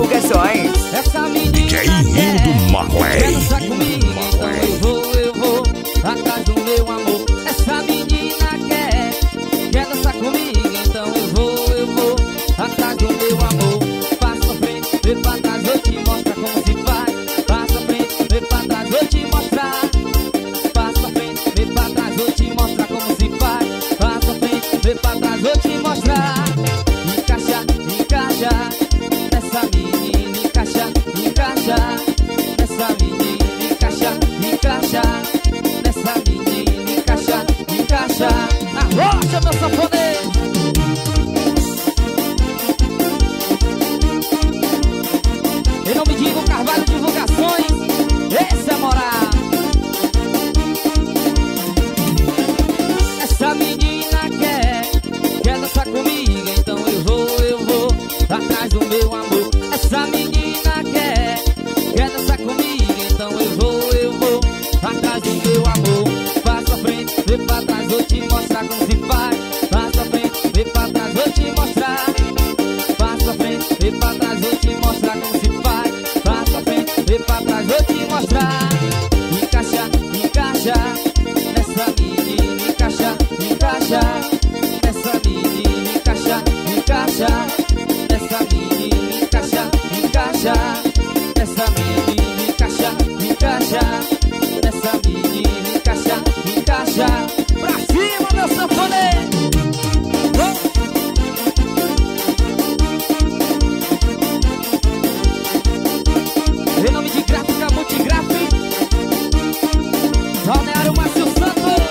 Divulgações. Essa menina DJ Hildo Marley. quer dançar comigo, então eu vou atrás do meu amor. Essa menina quer dançar comigo, então eu vou atrás do meu amor. Passa pra frente, vem pra trás, vou te mostrar como se faz. Passa pra frente, vem pra trás, vou te mostrar. Passa pra frente, vem pra trás, vou te mostrar como se faz. Passa pra frente, vem pra trás, vou te mostrar. Encaixa, encaixa, essa menina encaixa, encaixa, essa menina encaixa, encaixa, essa menina encaixa, encaixa. Arrocha, meu sanfoneiro. Em nome de Igor Carvalho Divulgações, esse é moral. Essa menina quer dançar comigo, então eu vou atrás do meu amor. Essa menina quer dançar comigo, então eu vou atrás do meu amor. Passa a frente, vem pra trás, vou te mostrar como se faz. Passa a frente, vem pra trás, vou te mostrar. Passa a frente, vem pra trás, vou te mostrar como se faz. Passa a frente, vem pra trás, vou te mostrar. Encaixa, encaixa, essa menina encaixa, encaixa, essa menina encaixa, encaixa, essa menina encaixa, encaixa, essa menina encaixa, encaixa, essa menina encaixa, encaixa. Pra cima, meu sanfoneiro. Em nome de Gráfica Multigraf, Balneário Márcio Santos.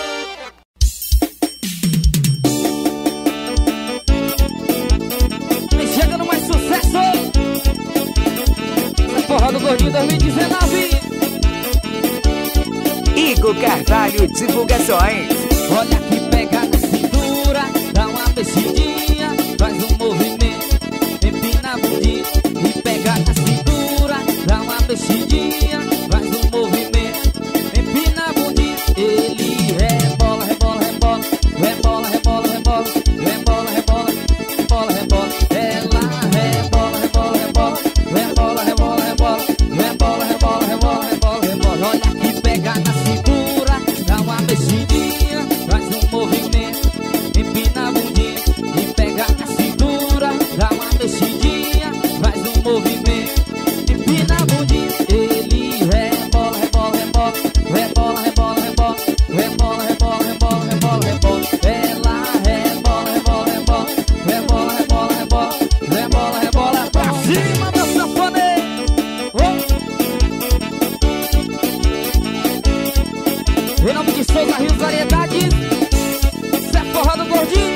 Vem chegando mais sucesso. Essa porra do Gordinho 2019. Igor Carvalho Divulgações. Olha que pega na cintura, dá uma mexidinha, faz um movimento, empina a bundinha. E pega na cintura, dá uma mexidinha, faz um movimento, empina a bundinha. Ele rebola, rebola, rebola, rebola, rebola, rebola, rebola, rebola, rebola, rebola. Ela rebola, rebola, rebola, rebola, rebola, rebola, rebola, rebola, rebola, rebola, rebola. Olha que pega na cintura, dá uma mexidinha, faz um movimento, empina a bundinha. E pega na cintura, dá uma mexidinha, faz um movimento, empina a bundinha. Ele rebola, rebola, rebola, rebola, rebola, rebola, rebola, rebola, rebola, rebola, rebola. Ela rebola, rebola, rebola, rebola, rebola, rebola, rebola, rebola. Pra cima, meu sanfoneiro. Em nome de Souza Rios Variedades, Zé Forró do Gordinho.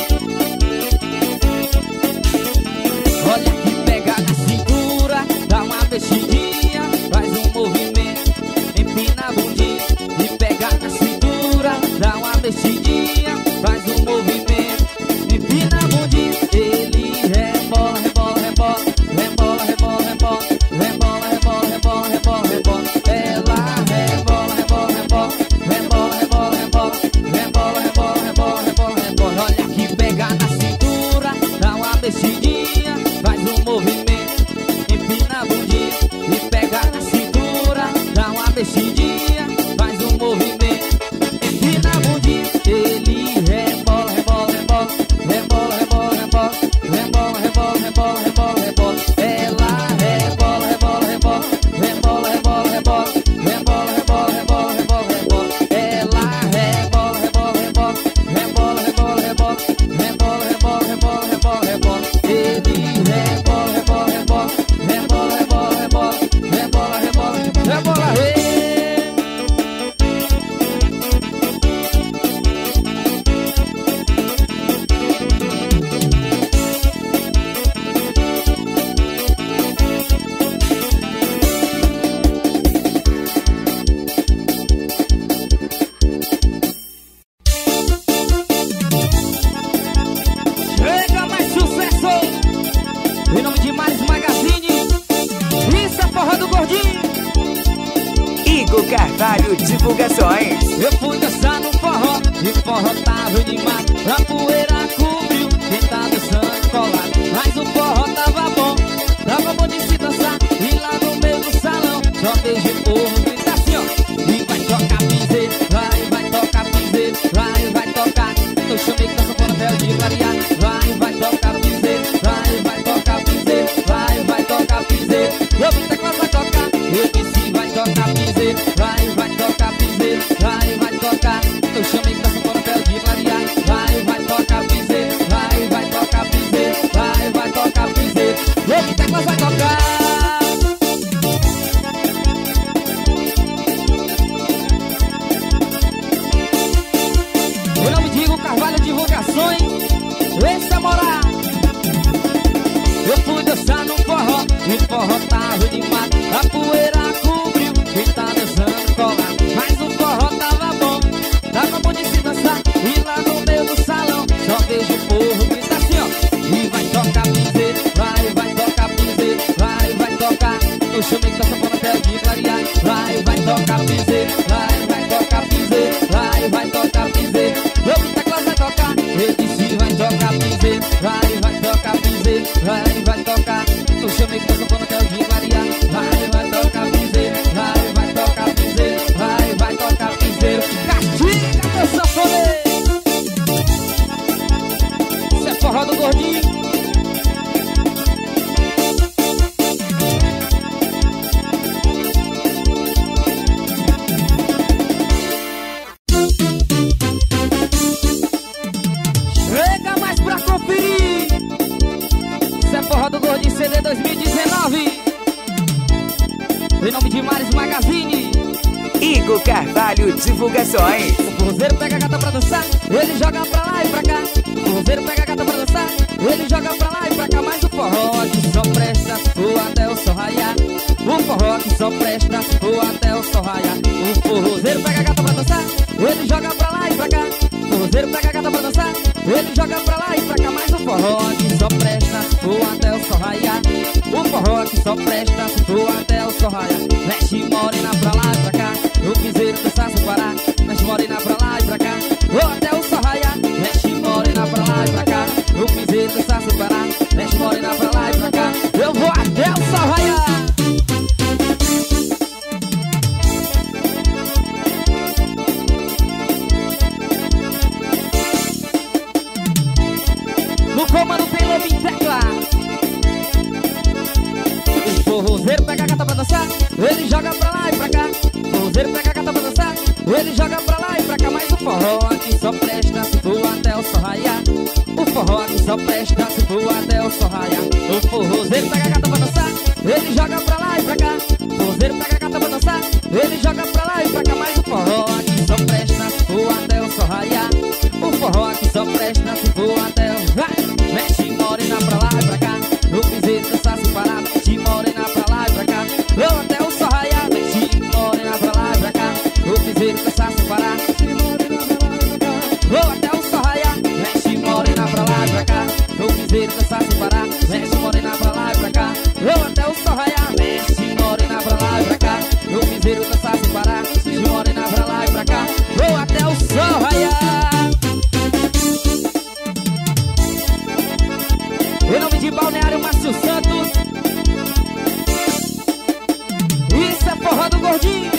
Olha que pega na cintura, dá uma mexidinha, faz um movimento, empina a bundinha. E pega na cintura, dá uma mexidinha, faz um movimento, empina a bundinha. Ele rebola, rebola, rebola, rebola, rebola, rebola, rebola, rebola, rebola, rebola, rebola. Ela rebola, rebola, rebola, rebola, rebola, rebola, rebola, rebola, rebola, rebola, rebola. Olha que pega na cintura, dá uma mexidinha, faz um movimento, empina a bundinha. E pega na cintura, dá uma mexidinha, faz um movimento, empina a bundinha. Ele rebola, rebola, rebola, rebola, rebola, rebola, rebola, rebola, rebola, rebola, rebola. Ela rebola, rebola, rebola, rebola, rebola, rebola, rebola, rebola, rebola, rebola, rebola. Ela rebola, rebola, rebola, rebola, rebola, rebola, rebola, rebola, rebola, rebola, rebola. Ele rebola, rebola, rebola, rebola, rebola, rebola, rebola, rebola, rebola, rebola. Chega mais sucesso! Em nome de Mais Magazine, isso é Forró do Gordinho. Igor Carvalho Divulgações. Eu fui dançar no forró, e o forró tava animado, a poeira cobriu, quem tá dançando colado. Mas o forró tava bom de se dançar. no chame que tá sanfona até o dia clarear. Vai tocar piseiro, vai tocar piseiro, vai tocar piseiro. Meu teclado vai tocar, ele disse vai tocar piseiro, vai tocar piseiro, vai tocar. No chame que tá sanfona até o dia clarear. Vai tocar piseiro, vai tocar piseiro, vai tocar piseiro. Castiga, meu sanfoneiro. Isso é forró do gordinho. Chega mais pra conferir. Isso é forró do gordinho CD 2019. Em nome de Maris Magazine. Igor Carvalho Divulgações. O forrozeiro pega a gata pra dançar, ele joga pra lá e pra cá. O forrozeiro pega a gata pra dançar, ele joga pra lá e pra cá. Mas o forró que só presta se for até o sol raiar. O forró que só presta se for até o sol raiar. O forrozeiro pega a gata pra dançar, ele joga pra lá e pra cá. O forrozeiro pega a gata pra dançar, ele joga pra lá e pra cá. Mas o forró que só presta se for até o sol raiar. O forró que só presta se for até o sol raiar. Mexe morena pra lá e pra cá, o piseiro dança sem parar. Mexe morena pra lá e pra cá, vou até o sol raiar. Mexe morena pra lá e pra cá, o piseiro dança sem parar. Mexe morena pra lá e pra cá, eu vou até o sol raiar. No comando tem lobo em tecla. O forrozeiro pega a gata pra dançar, ele joga pra lá e pra cá. O forrozeiro pega a gata pra dançar, ele joga pra lá e pra cá. Mas o forró aqui só presta se for até o sol raiar. O forró aqui só presta se for até o sol raiar. O forrozeiro pega a gata pra dançar, ele joga pra lá e pra cá. O forrozeiro pega a gata pra dançar, ele joga pra lá e pra cá. Mas o forró aqui só presta se for até o sol raiar. O forró aqui só presta se for até o... Vai! Mexe morena pra lá e pra cá, no piseiro dança sem parar. Mexe morena pra lá e pra cá, eu até o sol raiar. Mexe morena pra lá e pra cá, no piseiro dança sem parar. Vou até o sol raiar. Mexe morena pra lá e pra cá, no piseiro dança sem parar. Mexe morena pra lá e pra cá, eu até o sol raiar. Mexe morena pra lá e pra cá, no piseiro dança sem parar. Mexe morena pra lá e pra cá, vou até o sol raiar. Em nome de Balneário Márcio Santos. Isso é forró do gordinho.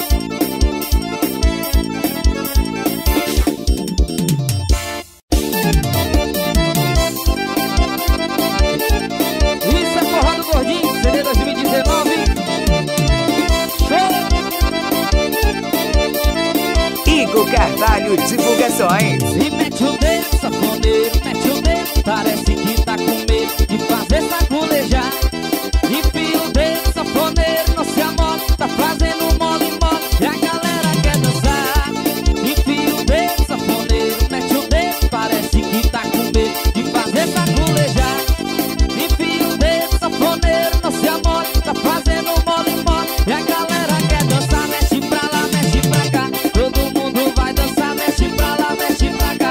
Isso é forró do gordinho, CD 2019. Show! Igor Carvalho Divulgações. E mete o dedo, sanfoneiro, mete o dedo. Parece que tá com medo de fazer saculejar. Enfia o dedo, sanfoneiro, não se amole. Tá fazendo mole, mole, e a galera quer dançar. Enfia o dedo, sanfoneiro, mete o dedo. Parece que tá com medo de fazer saculejar. Enfia o dedo, sanfoneiro, não se amole. Tá fazendo mole, mole, e a galera quer dançar. Mexe pra lá, mexe pra cá, todo mundo vai dançar. Mexe pra lá, mexe pra cá.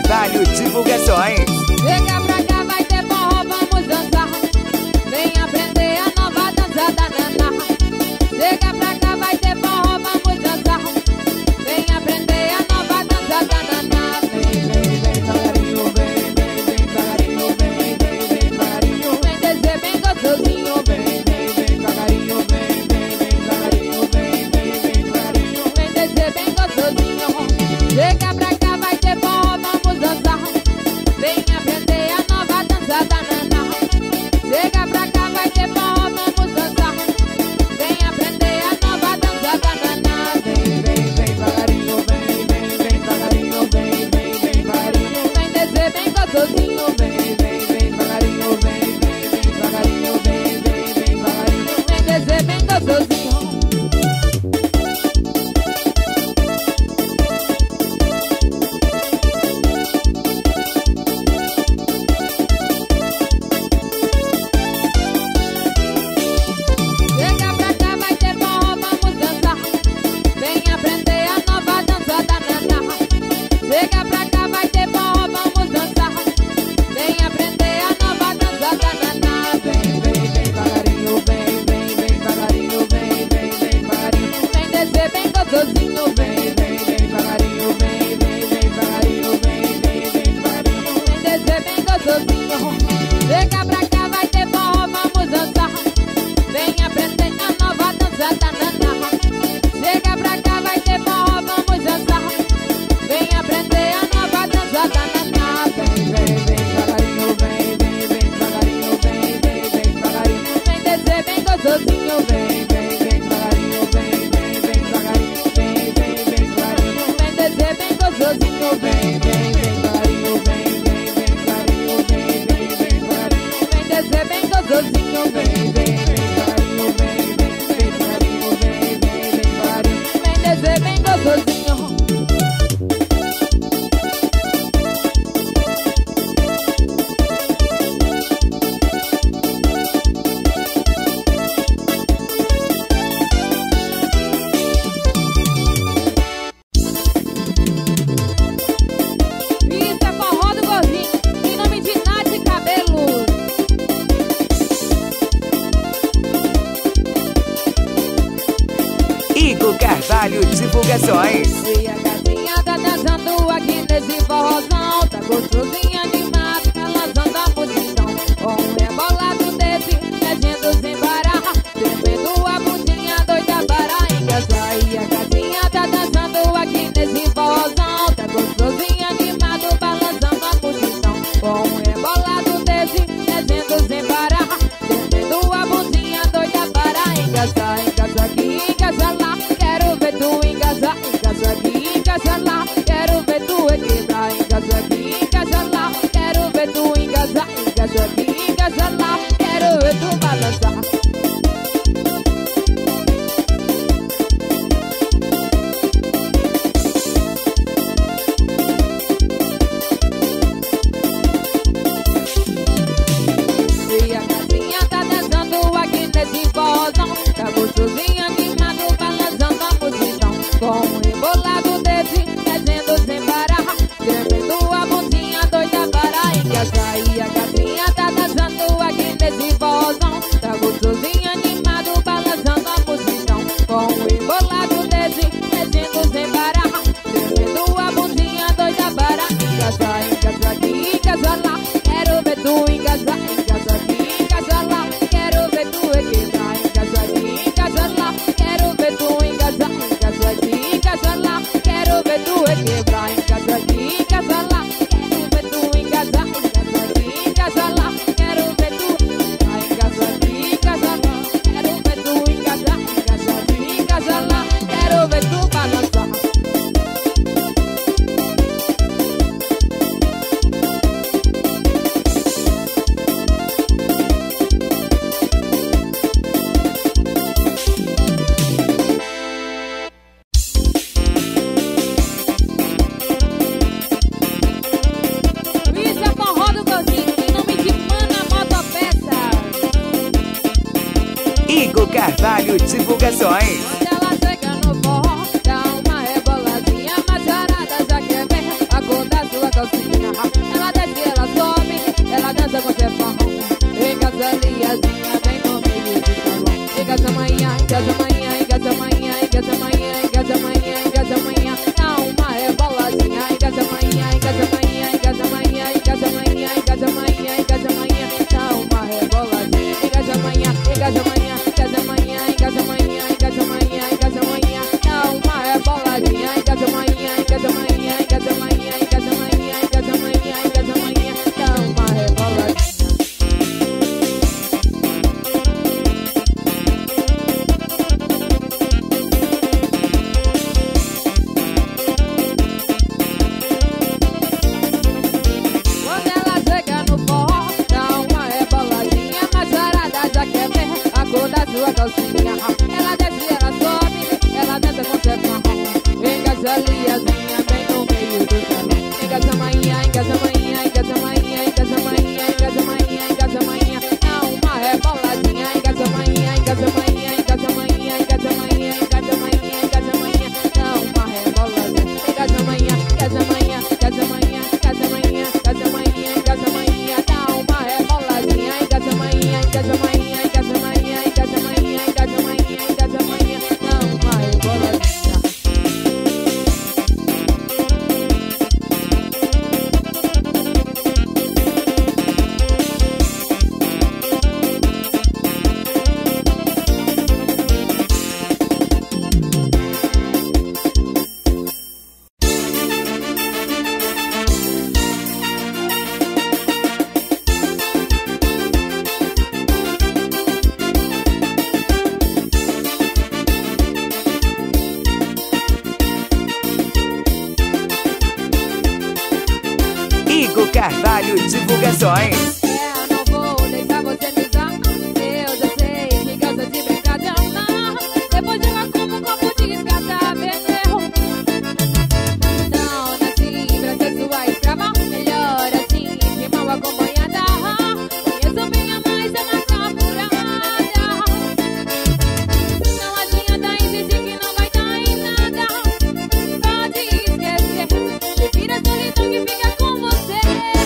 Carvalho Divulgações. Chega pra cá, vai ter forró, vamos dançar. Vem aprender a nova dança da naná. Chega pra cá, vai ter forró, vamos dançar. Vem aprender a nova dança da naná. Vem, vem, vem, devagarinho, vem, vem, vem, devagarinho, vem, vem, vem, devagarinho. Vem descer bem gostosinho, vem, vem, vem, devagarinho, vem, vem, vem, devagarinho, vem, vem, vem, devagarinho. Vem descer bem gostosinho. Chega pra cá, vai ter forró, vamos dançar. Vem aprender a nova dança da naná. Chega pra cá, vai ter forró, vamos dançar. Vem aprender a nova dança da naná. Vem, vem, vem, devagarinho, vem, vem, vem, devagarinho, vem, vem, vem, devagarinho. Vem descer bem gostosinho, vem, vem, vem, devagarinho, vem, vem, vem, devagarinho, vem, vem, vem, devagarinho. Vem descer bem gostosinho. Chega pra cá, vai ter forró, vamos dançar. Vem aprender a nova dança da naná. Chega pra cá, vai ter forró, vamos dançar. Vem aprender a nova dança da naná. Vem, vem, vem, devagarinho, vem, vem, vem, devagarinho, vem, vem, vem, devagarinho. Vem descer bem gostosinho, vem, vem, vem, devagarinho, vem, vem, vem, devagarinho, vem, vem, vem, devagarinho. Vem descer bem gostosinho. Chega pra cá, vai ter forró, vamos dançar. Vem aprender a nova dança da naná. Chega pra cá, vai ter forró, vamos dançar. Vem aprender a nova dança da naná. Vem, vem, vem, devagarinho, vem, vem, vem, devagarinho, vem, vem, vem, devagarinho. Vem descer bem gostosinho, vem, vem, vem, devagarinho, vem, vem, vem, devagarinho, vem, vem, vem, devagarinho. Vem descer bem gostosinho, vem, vem, vem, devagarinho, vem, vem, vem, devagarinho, vem, vem, vem, devagarinho. Vem descer bem gostosinho, vem, vem, vem, devagarinho, vem, vem, vem, devagarinho, vem, vem, vem, devagarinho. Vem descer bem gostosinho. Isso é forró do gordinho, em nome de Nath Cabelos. Igor Carvalho Divulgações. E a gatinha tá dançando aqui nesse forrozão. Tá gostosinha animada, balançando a multidão. Com um rebolado desse, mexendo sem parar. Tremendo a bundinha doida para engraçar. E a gatinha tá dançando aqui nesse forrozão. Tá gostosinha animado, balançando a multidão. Com um rebolado desse, mexendo sem parar. Tremendo a bundinha doida para engraçar. Engraça aqui, engraça lá. Quero ver tu engasar, engasar aqui, engasar lá. Quero ver tu equilibrar, engasar aqui, engasar lá. Quero ver tu engasar, engasar aqui, engasar lá. Quero ver tu balançar. E a gatinha tá dançando aqui nesse forrozão. Tá gostosinha, animado, balançando a multidão. Com um rebolado desse, descendo sem parar. Tremendo a bundinha doida para engraçar. E a gatinha tá dançando aqui nesse forrozão. Tá gostosinha, animado, balançando a multidão. Com um rebolado desse, descendo sem parar. Tremendo a bundinha doida para engraçar. Engraçar aqui, engraçar lá. Quero ver tu engasar, engasar aqui, engasar lá. Quero ver tu equilibrar, engasar aqui, engasar lá. Quero ver tu engasar, engasar aqui, engasar lá. Quero ver tu equilibrar, engasar aqui, engasar lá. Quero ver tu engasar, engasar aqui, engasar lá. Quero ver tu engasar aqui, engasar lá. Quero ver tu engasar, engasar aqui, engasar lá. Quero ver tu balançar. Isso é forró do gordinho, em nome de Mana Motopeça. Igor Carvalho Divulgações. Quando ela chega no forró, dá uma reboladinha. Macharada já quer ver a cor da sua calcinha. amanhã, em casa amanhã, em casa amanhã, em casa amanhã, em casa amanhã, em casa amanhã, dá uma reboladinha. Quando ela chega no forró, dá uma reboladinha, mas sarada já quer ver a cor da sua calcinha. Ela desce, ela sobe, ela dança com seu forró. Em casa liazinha, bem no meio do salão. Em casa amanhã, em casa amanhã, em casa amanhã, em casa amanhã, em casa amanhã, em casa amanhã, dá uma reboladinha. Em casa amanhã, em casa amanhã, em casa amanhã, em casa amanhã, em casa amanhã, em casa amanhã, dá uma reboladinha. Em casa amanhã, casa amanhã, casa amanhã, casa amanhã, casa amanhã, em casa amanhã, dá uma reboladinha. Em casa amanhã, em casa amanhã, em casa amanhã, em casa amanhã, em casa amanhã, em casa amanhã, dá uma reboladinha. Igor Carvalho Divulgações. Eu não vou deixar você me usar. Eu já sei que gosta de brincar de amar. Depois eu como um copo de escada veneno. Não nasci pra ser sua escrava. Melhor assim que mal acompanhada. Conheço minha mãe, cê não tá furada. Não adianta insistir que não vai dar em nada. Pode esquecer. Prefira solidão que fica com você.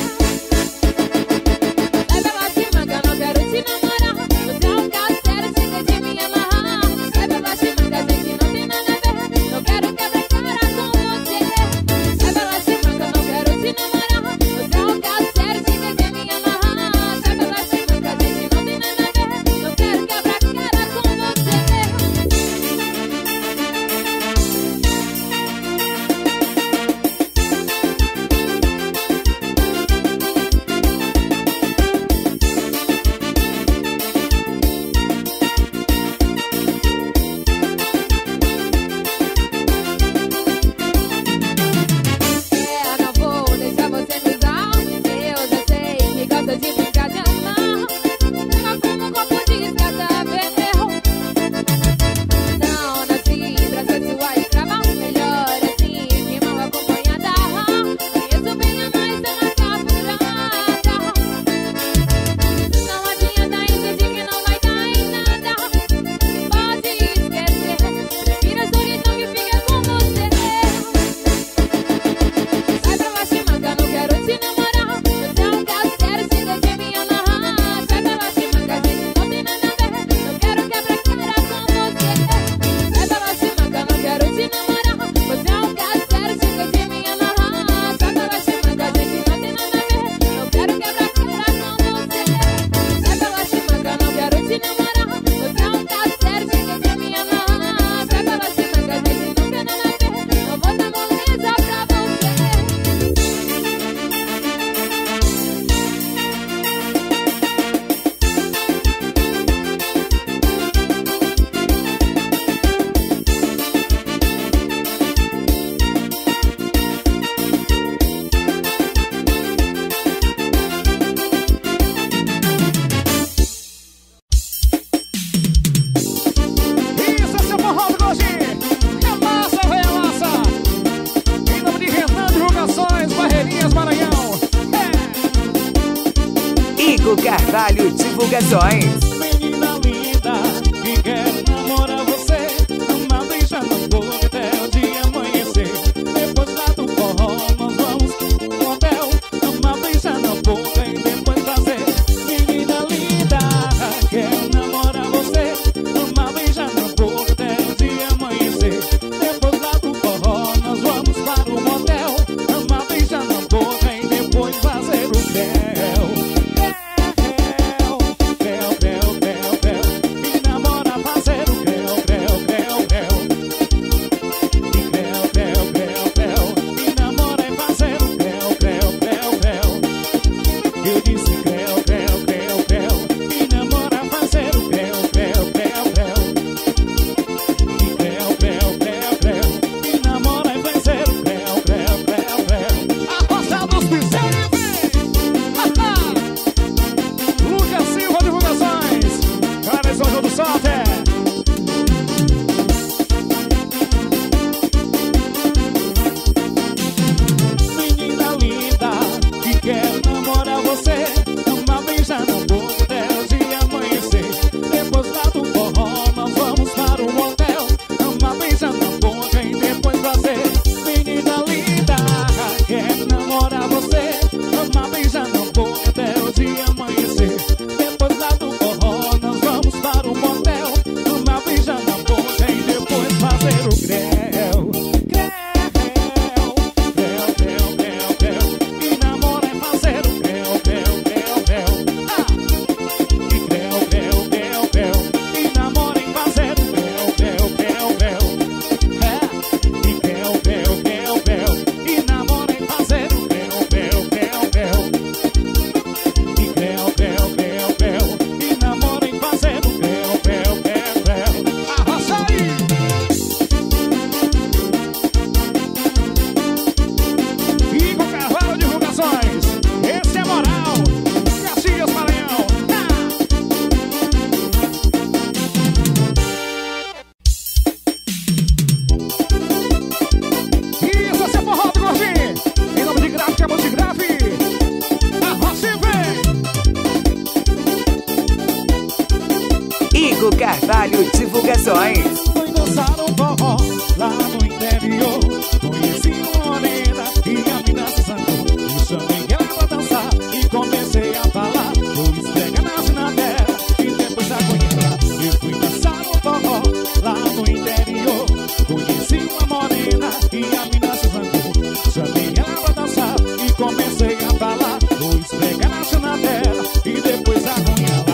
Leva pra cima que eu não quero te namorar. Você é um caso sério, chega de me amarrar. Leva pra cima que a gente não tem nada a ver. Não quero quebrar cara com você. Leva pra cima que eu não quero te namorar. Você é um caso sério, chega de me amarrar. Leva pra cima que a gente não tem nada a ver. Não quero quebrar cara com você. Eu não vou deixar você me usar. Eu já sei que gosta de brincar de amar. Leva como um copo de escada veneno. Não nasci pra ser sua escrava. Melhor assim que mal acompanhada. Conheço bem a mais da nossa furada. Não adianta insistir que não vai dar em nada. Pode esquecer. Prefira a solidão que fica com você. Sai pra lá cima que eu não quero te namorar. Você é um caso sério, chega de me amarrar. Sai pra lá cima que a gente não tem nada a ver. Não quero quebrar cara com você. Sai pra lá cima que eu não quero te namorar. Você é um caso sério, chega de me amarrar. Sai pra lá cima que a gente não tem nada a ver. Não quero quebrar cara com você. Sai pra lá cima que eu não quero te namorar. Você é um caso sério, chega de me amarrar. Sai pra lá cima que a gente não tem nada a ver. Não vou dar moleza pra você. Isso, seu forró do Gojinho. Relaxa, relaxa. Em nome de Renan Divulgações, Barreirinhas, Maranhão. Igor Carvalho Divulgações. Menina linda, que quer namorar você. Uma beija na boca até o dia amanhecer. Depois lá do forró nós vamos pro hotel. Uma beija na boca e depois fazer. Menina linda, quer namorar você. Uma beija na boca até o dia amanhecer. Depois lá do forró nós vamos para o motel. Uma beija na boca e depois fazer o véu. Véu, véu, véu, Carvalho Divulgações. Fui dançar um forró lá no interior. Conheci uma morena e a mina se zangou. Eu chamei ela pra dançar e comecei a falar. Vou esfregar na dela e depois a conhecer. Eu fui dançar um forró lá no interior. Conheci uma morena e a mina se zangou. Chamei ela pra dançar e comecei a falar. Vou esfregar na dela e depois a conhecer.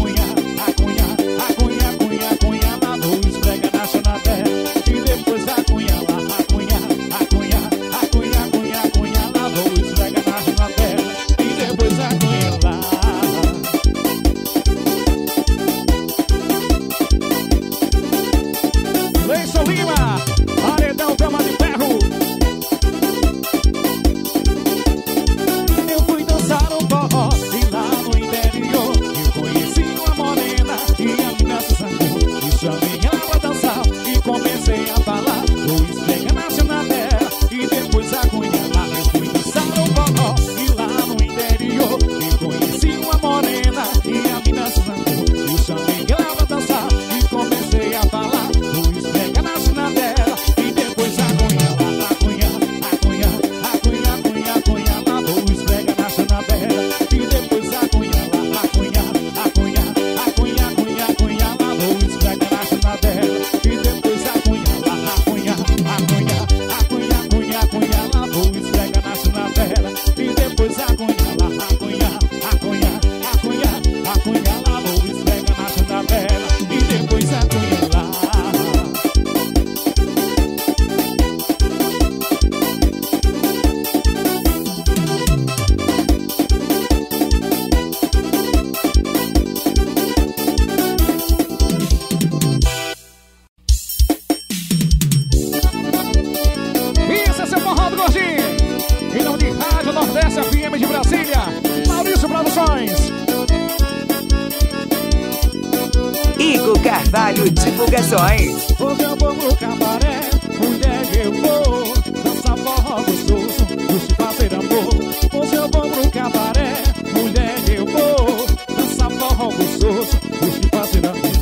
Carvalho Divulgações. Hoje eu vou pro cabaré, mulher eu vou dançar forró gostoso, puxe fazer amor. Hoje eu vou pro cabaré, mulher eu vou dançar forró gostoso, puxe fazer amor.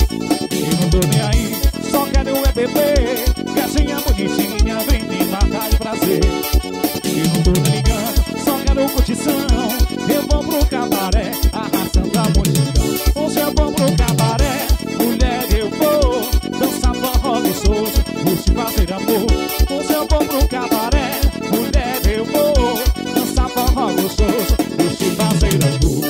Eu não tô nem aí, só quero é beber, gatinha bonitinha, vem me matar de prazer. Eu não tô nem ligando, só quero curtição, eu vou pro cabaré, arrastando a multidão. Hoje eu vou pro cabaré, mulher eu vou dançar forró gostoso, puxe fazer amor. Hoje eu vou pro cabaré, mulher eu vou dançar forró gostoso, puxe fazer amor.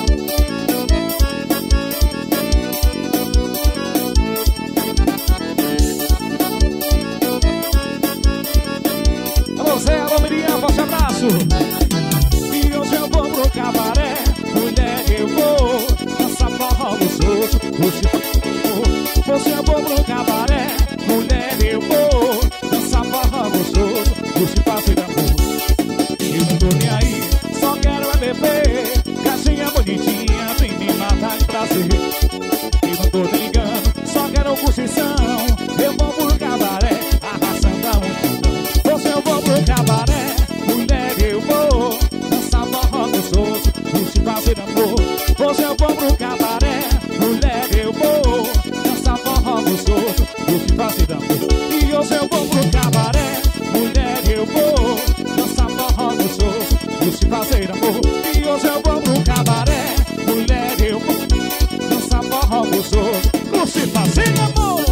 Alô Zé, alô Miriam, forte abraço. E hoje eu vou pro cabaré, mulher eu vou dançar forró gostoso, puxe fazer amor. Hoje eu vou pro cabaré, mulher eu vou dançar forró gostoso, puxe fazer amor. Eu não tô nem aí, só quero é beber, gatinha bonitinha, vem me matar de prazer. Eu não tô nem ligando, só quero curtição, eu vou pro cabaré, arrasando a multidão. Hoje eu vou pro cabaré, mulher eu vou dançar forró gostoso, puxe fazer amor. Hoje eu vou pro cabaré, mulher eu vou dançar forró gostoso, puxe fazer amor. E hoje eu vou pro cabaré, mulher eu vou dançar forró gostoso, puxe fazer amor. E hoje eu vou pro cabaré, mulher eu vou dançar forró gostoso, puxe fazer amor.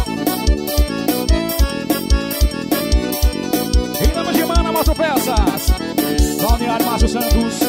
E dama de mana, Moto Peças, Balneário Márcio Santos.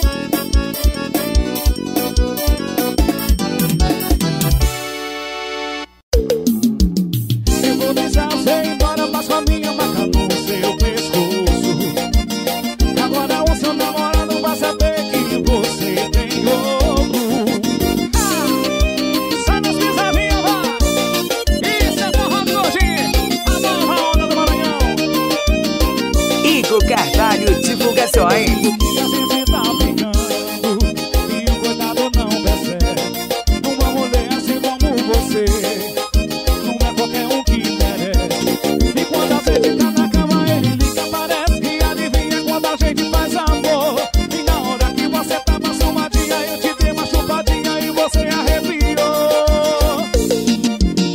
Eu vou deixar você embora, mas com a minha maca no seu pescoço. Agora o seu namorado vai saber que você tem outro. Sai das pisadinhas, vai! Isso é forró de hoje, a nova onda do Maranhão. Igor Carvalho Divulgações. E a gente tá brincando e o coitado não percebe. Uma mulher assim como você não é qualquer um que merece. E quando a gente tá na cama ele liga, parece que adivinha quando a gente faz amor. E na hora que você tá passumadinha, eu te dei uma chupadinha e você arrepiou.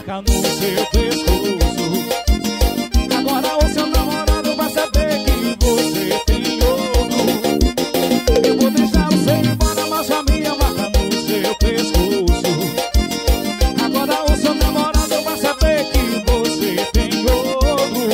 marca no seu pescoço. Agora o seu namorado vai saber que você tem outro. Eu vou deixar você ir embora, mas a minha marca no seu pescoço. Agora o seu namorado vai saber que você tem outro.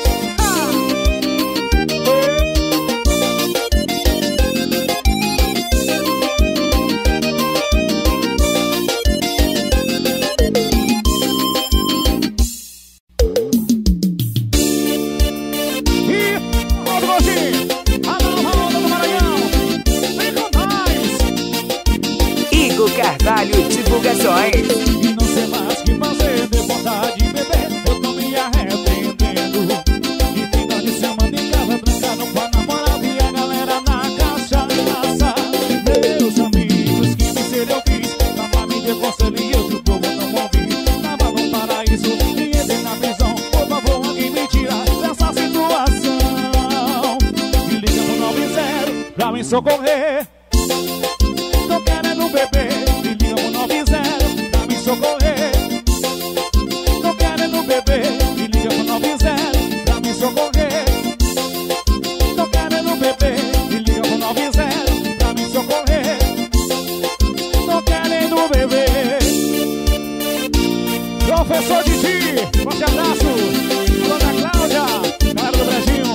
Igor Carvalho Divulgações. E não sei mais o que fazer, deu vontade de beber, eu tô me arrependendo. E final de semana em casa, trancado com a namorada e a galera na cachaça. Meus amigos, que miséria eu fiz, tava me deu conselho e eu pro povo não ouvi. Tava no paraíso e entrei na prisão, por favor alguém me tira dessa situação. Me liga pro 90 pra me socorrer. Tô querendo beber, me liga pro 90 pra me socorrer. Tô querendo beber, me liga pro 90 pra me socorrer. Tô querendo beber, me liga pro 90 pra me socorrer. Tô querendo beber. Professor Didi, forte abraço. Dona Cláudia, galera do Brejinho.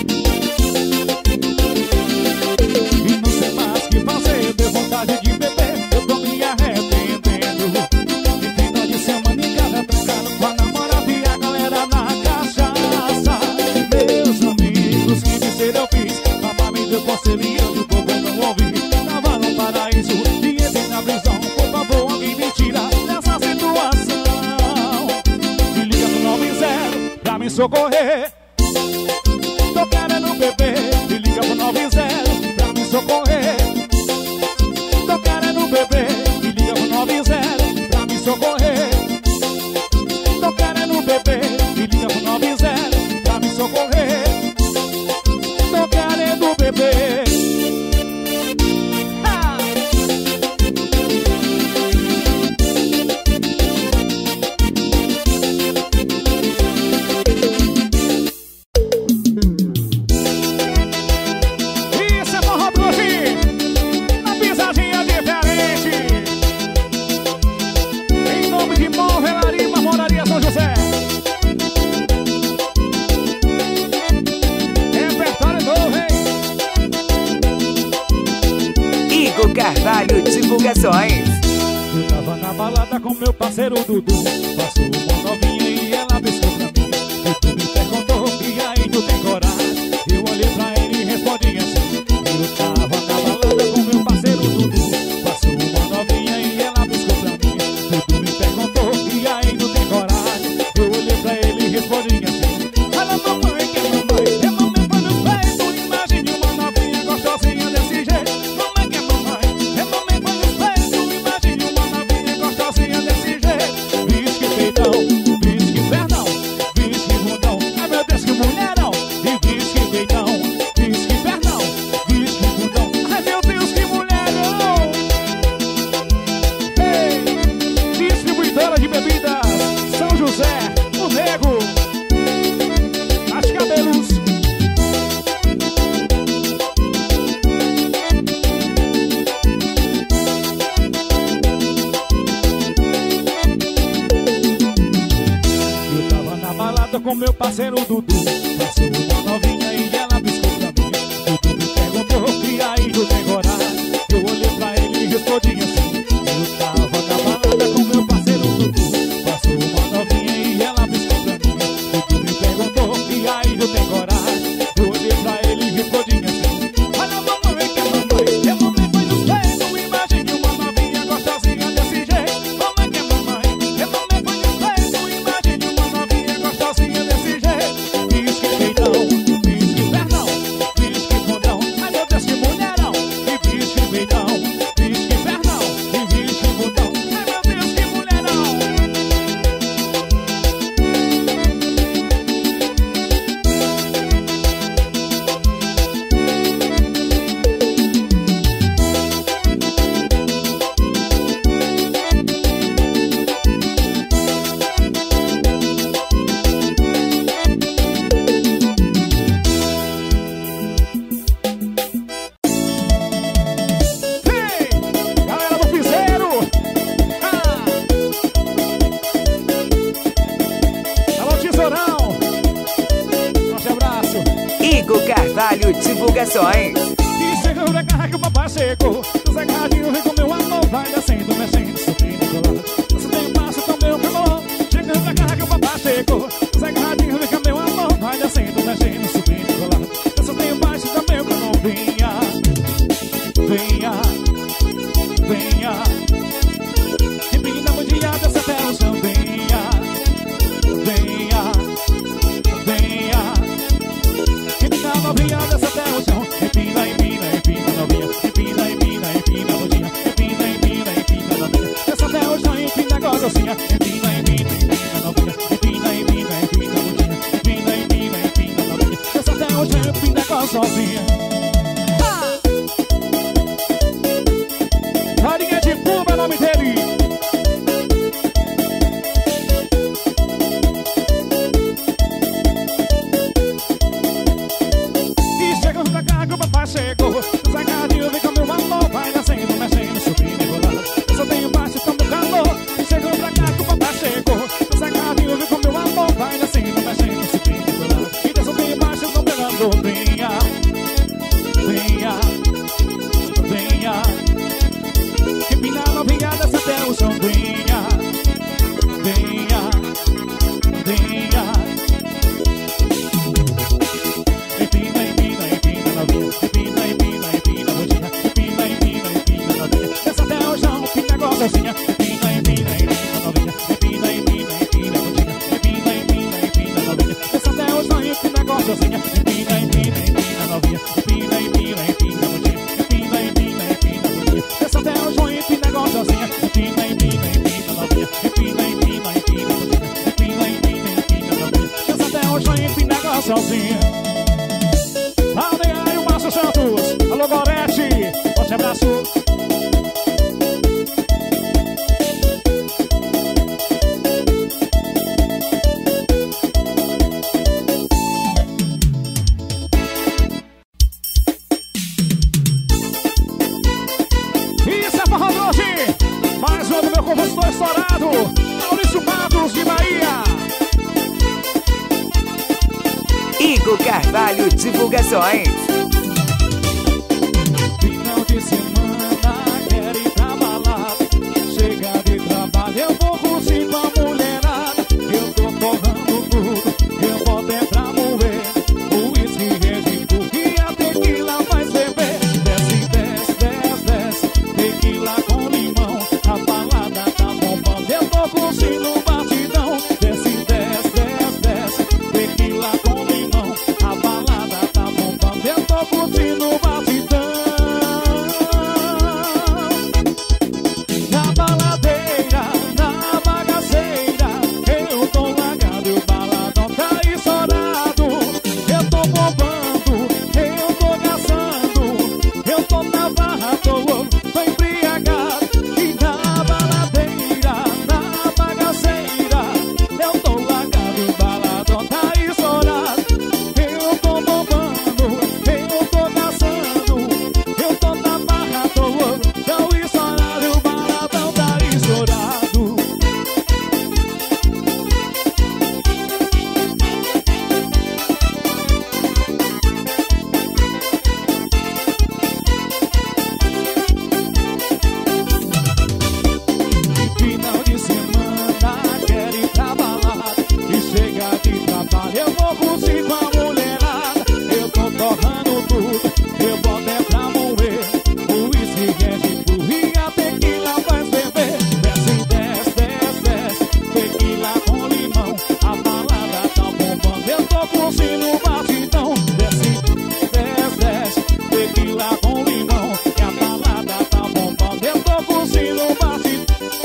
E não sei mais o que fazer, deu vontade de beber, eu tô me arrependendo. E final de semana em casa, trancado com a namorada e a galera na cachaça. Meus amigos, que miséria eu fiz, papai me deu conselho e eu de bobo não ouvi. Tava no paraíso e entrei na prisão, por favor alguém me tira dessa situação. Me liga pro 90 pra me socorrer. Tô querendo beber, me liga pro 90 pra me socorrer. Tô querendo beber, me liga pro 90 pra me socorrer. Tô querendo beber, me liga pro 90 pra me socorrer. Tô querendo beber. Ha! Isso é forró pro fim, uma pisadinha diferente. Em nome de Morvelaria, Marmoraria São José. Repertório novo, hein? Igor Carvalho Divulgações. Eu tava na balada com meu parceiro Dudu. Passou uma novinha e ela piscou pra mim. Dudu me perguntou, e aí tu tem coragem? Eu olhei pra ele e respondi assim. Eu tava na balada com meu parceiro Dudu. Passou uma novinha e ela piscou pra mim. Dudu me perguntou, e aí tu tem coragem? Eu olhei pra ele e respondi assim. Fala mamãe que é mamãe, é mamãe foi no peito. Imagine uma novinha gostosinha desse jeito. Mamãe que é mamãe foi no peito. Imagine uma novinha gostosinha desse jeito. Bicho que peitão, bicho que perdão, bicho que bundão. Ai meu Deus que mulherão. E bicho que peitão, bicho que perdão, bicho que bundão. Ai meu Deus que mulherão. Ei, distribuidora de bebidas São José, o Nego, as cabelos. Eu tava na balada com meu parceiro Dudu. Passou uma novinha e ela piscou pra mim. Dudu me perguntou, e aí tu tem coragem? Eu olhei pra ele e respondi assim. Eu tava na balada com meu parceiro Dudu. Passou uma novinha e ela piscou pra mim. Dudu me perguntou, e aí tu tem coragem? Eu olhei pra ele e respondi assim. Olha mamãe que é mamãe foi no peito. Imagine uma novinha gostosinha desse jeito. Mamãe que é mamãe foi no peito. Imagine uma novinha gostosinha desse jeito. Diz que pra cá que o papai chegou. O Zé Carradinho vem com meu amor, vai descendo, mexendo, subindo e colando. Você tem passo com meu calor. Chegando pra cá que o papai chegou. O Zé Carradinho vem com meu amor, vai descendo, mexendo, subindo e colando. Você tem baixo com meu calor. Venha, venha, venha. Empina a bundinha, desce até o chão. Venha, venha, venha. Empina a novinha, desce até o chão. Empina, empina, empina a novinha. Empina, empina, empina a bundinha. Empina, empina, empina a novinha. Desce até o chão, empina gostosinha. Empina, empina, empina a novinha. Empina, empina, empina a bundinha. Empina, empina, empina a novinha. Desce até o chão, empina gostosinha. Rarinha de Puma é o nome dele. E chegando pra cá que o papai chegou. O Zé Carradinho vem com meu amor, vai descendo, mexendo, subindo e rolando. Eu só tenho baixo com meu calor. E chegando pra cá que o papai chegou. O Zé Carradinho vem com meu amor, vai descendo, mexendo, subindo e rolando. E eu só tenho baixo com meu calor. Venha, venha, venha. Empina a novinha, desce até o chão. Venha, venha, venha. Empina, empina, empina a novinha. Empina, empina, empina a bundinha. Empina, empina, empina a novinha. Desce até o chão, empina gostosinha. Empina, empina, empina a novinha. Empina, empina, empina a bundinha. Empina, empina, empina a novinha. Desce até o chão, empina gostosinha. Empina, empina, empina a novinha. Empina, empina, empina a bundinha. Empina, empina, empina a bundinha. Desce até o chão, empina gostosinha. Empina, empina, empina a novinha. Empina, empina, empina a bundinha. Empina, empina, empina a novinha. Desce até o chão, empina gostosinha. Aldeia e o Márcio Santos. Alô, Gorete. Forte abraço. Isso é forró de hoje. Mais um do meu compositor estourado, Maurício Matos de Bahia. Igor Carvalho Divulgações. Final de semana, quero ir pra balada. Chega de trabalho, eu vou curtir com a mulherada. Eu tô torrando tudo, eu boto é pra moer. O uísque, Red Bull e a tequila vai beber. Desce, desce, desce, desce, tequila com limão. A balada tá bombando, eu tô curtindo o batidão. Desce, desce, desce, desce, tequila com limão. A balada tá bombando, eu tô curtindo o batidão. Na baladeira, na bagaceira, eu tô largado e o baladão tá estourado. Eu tô bombando, eu tô gastando, eu tô na barra, tô embriagado. E na baladeira, na bagaceira, eu tô largado e o baladão tá estourado. Eu tô bombando, eu tô gastando, eu tô na barra, tô estourado e o baladão tá estourado. Final de semana, quero ir pra balada. E chega de trabalho, eu vou curtir com a mulherada. Eu tô torrando tudo, eu boto é pra moer. O uísque, Red Bull e a tequila faz beber. Desce, desce, desce, desce, tequila com limão. A balada tá bombando, eu tô curtindo o batidão. Desce, desce, desce, tequila com limão. E a balada tá bombando, eu tô curtindo o batidão.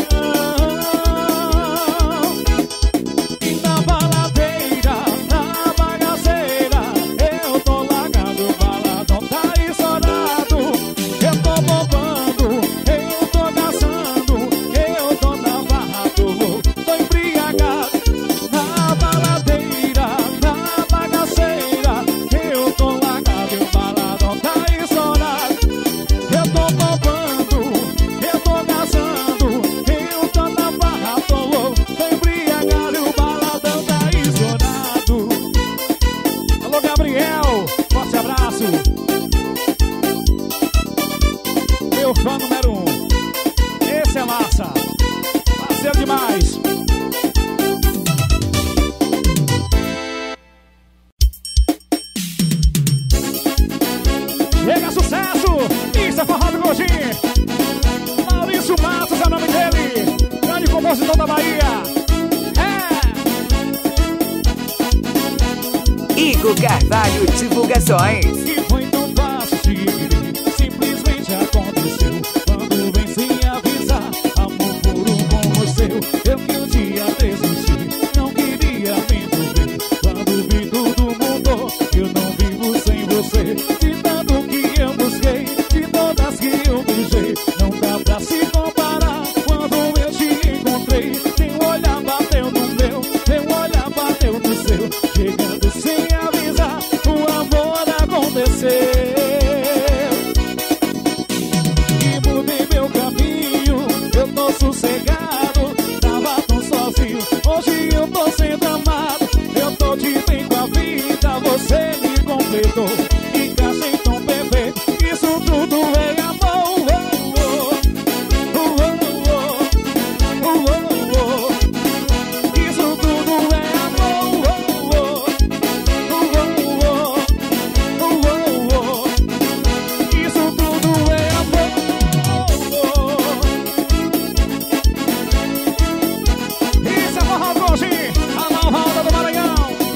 E na baladeira, na bagaceira, eu tô largado, o baladão tá estourado. Eu tô bombando, eu tô gastando, eu tô na barra, tô embriagado. Na baladeira, na bagaceira, eu tô largado e o baladão tá estourado. fã número 1. Esse é massa. Parceiro demais. Chega sucesso. Isso é Forró do Gordinho. Maurício Matos é o nome dele. Grande compositor da Bahia. Igor Carvalho Divulgações. Que foi tão fácil de querer, simplesmente aconteceu. Quando vem sem avisar, amor puro como o seu. Eu que um dia desisti, não queria me envolver. Quando vi tudo mudou, eu não vivo sem você. De tanto que eu busquei, de todas que eu beijei, não dá pra se comparar. Quando eu te encontrei, teu olhar bateu no meu, teu olhar bateu no seu. Chegando sem avisar, o amor aconteceu. E mudei meu caminho, eu tô sossegado. Tava tão sozinho, hoje eu tô sendo amado. Eu tô de bem com a vida, você me completou. Encaixei tão perfeito, isso tudo é amor. Isso tudo é amor. Isso tudo é amor. Isso é Forró do Gordinho, a malvada do Maranhão.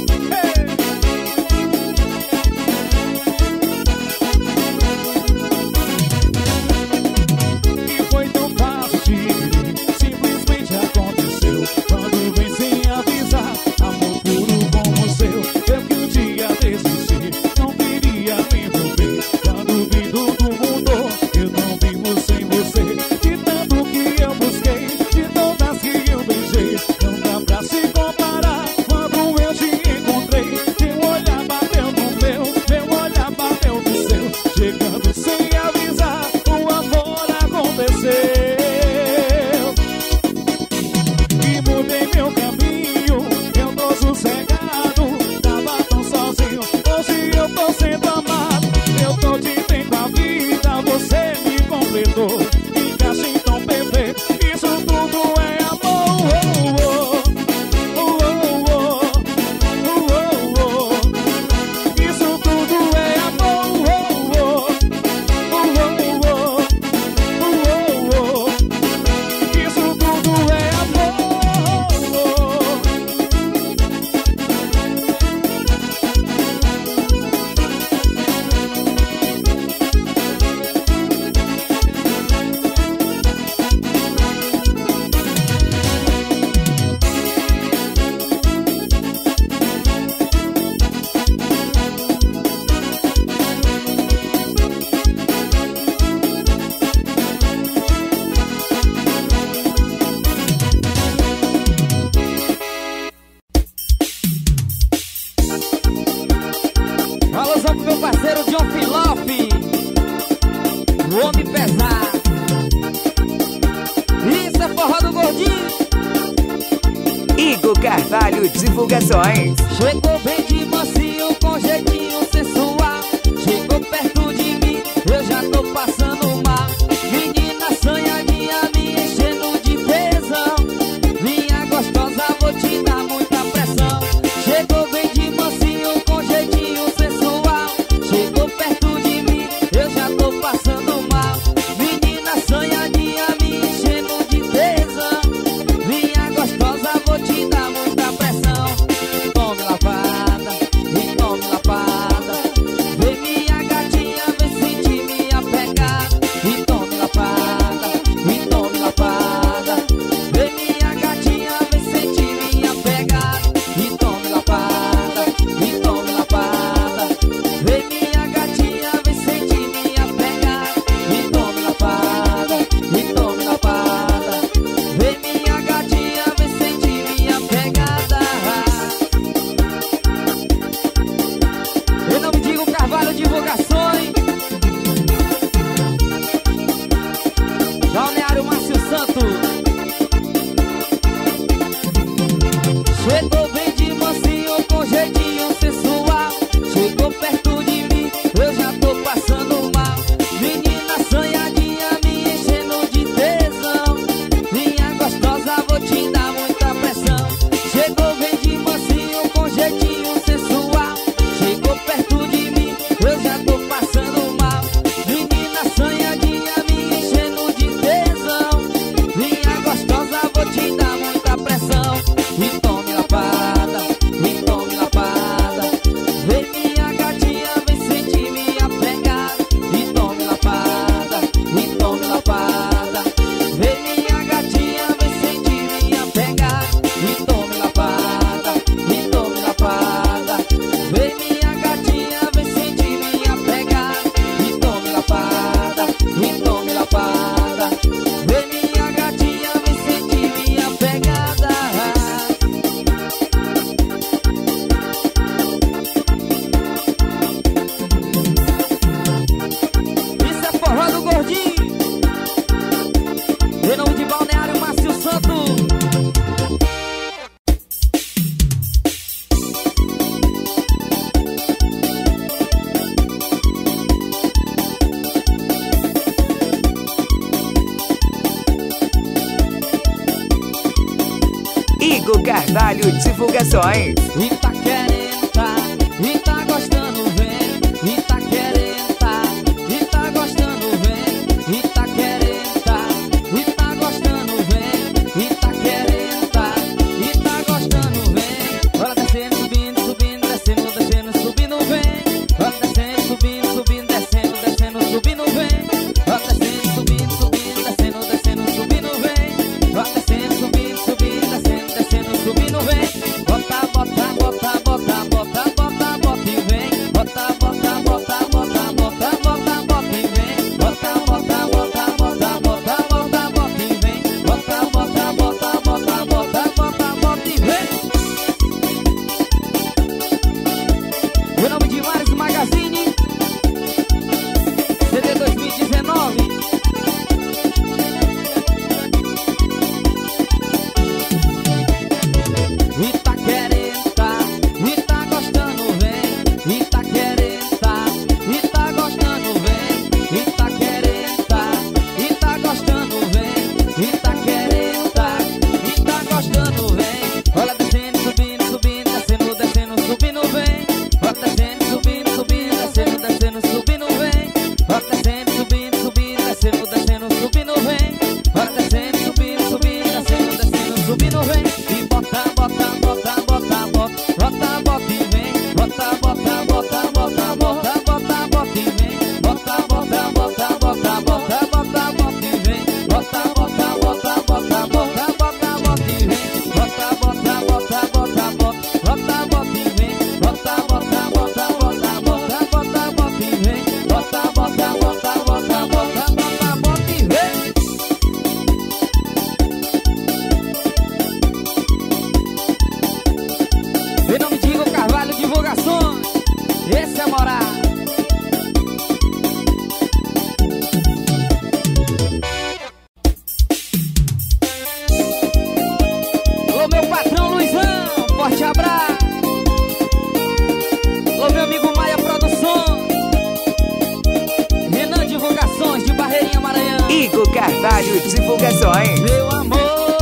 E foi tão fácil de querer, simplesmente aconteceu. Quando vem sem avisar, amor puro como o seu. Eu que um dia desisti, não queria me envolver. Quando vi tudo mudou, eu não vivo sem você. De tanto que eu busquei, de todas que eu beijei, não dá pra se comparar. Quando eu te encontrei, teu olhar bateu no meu, meu olhar bateu no seu. Chegando sem avisar, o amor aconteceu. E mudei meu caminho, eu tô sossegado. Tava tão sozinho, hoje eu tô sendo amado. Eu tô de bem com a vida, você me completou. Encaixei tão perfeito, isso tudo é amor. Isso tudo é amor. Isso tudo é amor. Alô, só pro meu parceiro John Filofe, o homem pesado. Isso é Forró do Gordinho. Igor Carvalho Divulgações. Chegou bem de mansinho, com jeitinho sensual. Chegou perto de mim, eu já tô passando mal. Menina assanhadinha, me enchendo de tesão. Minha gostosa, vou te dar muita pressão. Chegou bem de mansinho, com jeitinho sensual. Chegou perto de mim, eu já tô passando mal. Menina assanhadinha, me enchendo de tesão. Minha gostosa, vou te dar muita pressão. Tome lavada, e tome lavada. Vem minha gatinha, vem sentir minha pegada. E tome Igor Carvalho Divulgações. E tá querendo tá, e tá gostando, vem. E tá querendo tá, e tá gostando, vem. E tá querendo tá, e tá gostando, vem. E tá querendo tá, e tá gostando, vem. Bora descendo, subindo, subindo, descendo, descendo, subindo, vem. Bora descendo, subindo, subindo, descendo, descendo, subindo, vem. Bora descendo, subindo, subindo, descendo, descendo, subindo, vem. Bora descendo, subindo, subindo, descendo, descendo, subindo, vem. Bota, bota, bota, bota, bota, bota, bota e vem. Bota, bota, bota, bota, bota, bota, bota e vem. Bota, bota, bota, bota, bota, bota, bota e vem. Bota, bota, bota, bota, bota, bota, bota e vem. Meu nome de Mares Magazine, CD 2019. E tá querendo tá, e tá gostando, vem. E tá querendo tá, e tá gostando, vem. E tá querendo tá, e tá gostando, vem. E tá querendo tá, e tá gostando, vem. Olha descendo, subindo, subindo, descendo, descendo, subindo, vem. Olha descendo, subindo, subindo, descendo, descendo, subindo, vem. Olha descendo, subindo, subindo, descendo, descendo, subindo, vem. Olha descendo, subindo, subindo, descendo, descendo, subindo, vem. E bota, bota, bota, bota, bota, bota, bota e vem. Bota, bota, bota, bota, bota, bota, bota e vem. Bota, bota, bota, bota, bota, bota, bota e vem. Bota, bota, bota, bota, bota, bota, bota e vem. Bota, bota, bota, bota, bota, bota e vem. Bota, bota, bota, bota, bota, bota, bota e vem. Bota, bota, bota, bota, bota, bota, bota e vem. Em nome de Igor Carvalho Divulgações, esse é morar. Alô, meu patrão Luizão, forte abraço. Alô, meu amigo Maia Produções, Renan Divulgações de Barreirinha, Maranhão. Igor Carvalho Divulgações. Meu amor,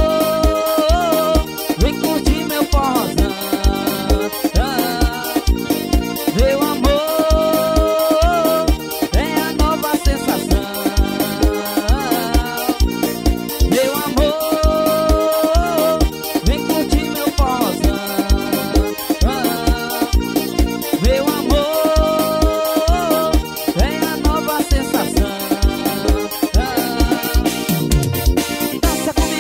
vem curtir meu forrozão. Meu amor, é a nova sensação. Meu amor, vem curtir meu forrozão. Meu amor, é a nova sensação. Dança comigo.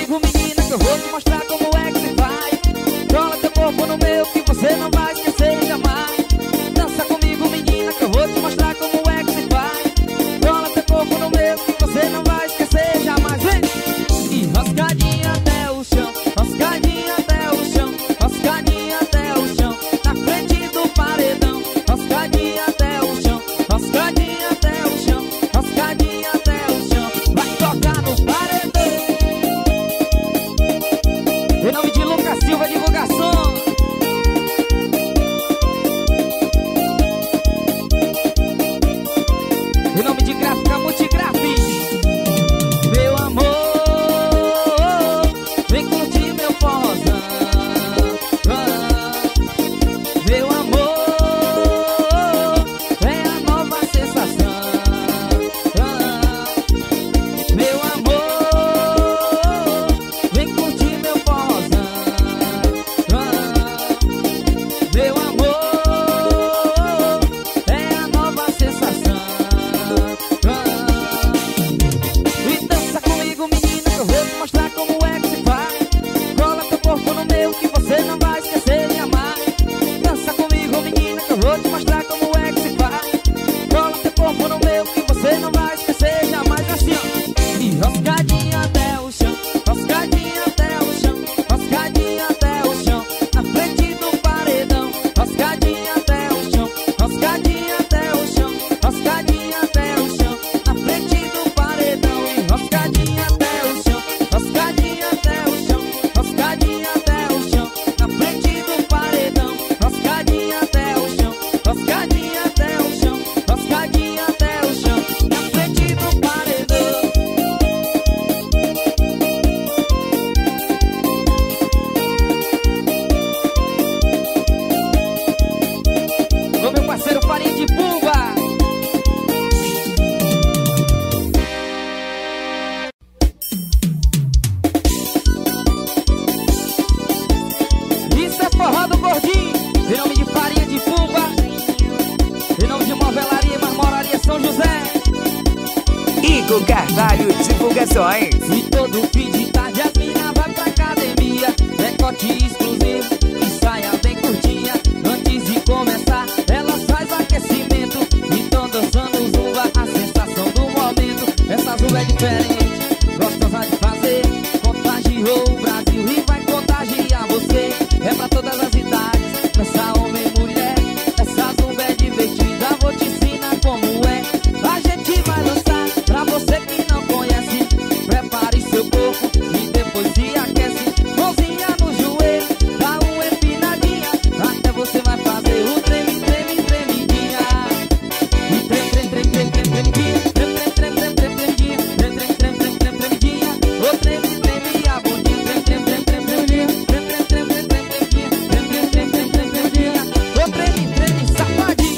Igor Carvalho Divulgações. E todo fim de tarde as mina vai pra academia. Decote exclusivo e saia bem curtinha. Antes de começar, elas faz aquecimento. Então dançando zumba, a sensação do momento. Essa zumba é diferente, gostosa de fazer. Contagiou o Brasil e vai contagiar você. É pra todas as idades, dança homem e mulher. Essa zumba é divertida, vou te ensinar como é. A gente vai dançar, pra você que não conhece. Prepare seu corpo e depois se aquece. Mãozinha no joelho, dá uma empinadinha. Até você vai fazer o treme, treme, tremidinha. E treme, treme, treme, treme, treme, tremidinha. Treme, treme, treme, treme, treme, tremidinha. Treme, treme, treme, treme, treme, tremidinha. O treme, treme, a bundinha. Treme, treme, treme, treme, tremidinha. Treme, treme, treme, treme, treme, tremidinha. Treme, treme, treme, treme, treme, tremidinha. O treme, treme, safadinho.